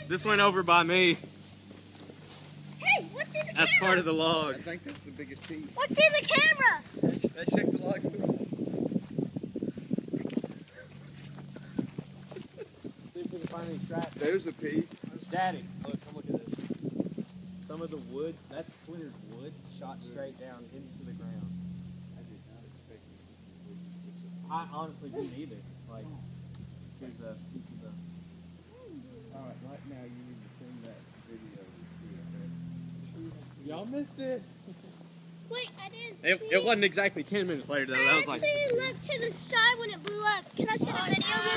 This went over by me. Hey, what's in the camera? That's part of the log. I think that's the biggest piece. What's in the camera? Let's check the log. See if we can find any scraps. There's a piece. Daddy, look, come look at this. Some of the wood, that's splintered wood, shot straight down into the ground. I did not expect it. I honestly didn't either. Like, here's a piece of the... Alright, right now you need to send that video to us. Y'all missed it. Wait, I didn't see It wasn't exactly 10 minutes later, though. That was like... I actually looked to the side when it blew up. Can I send a video real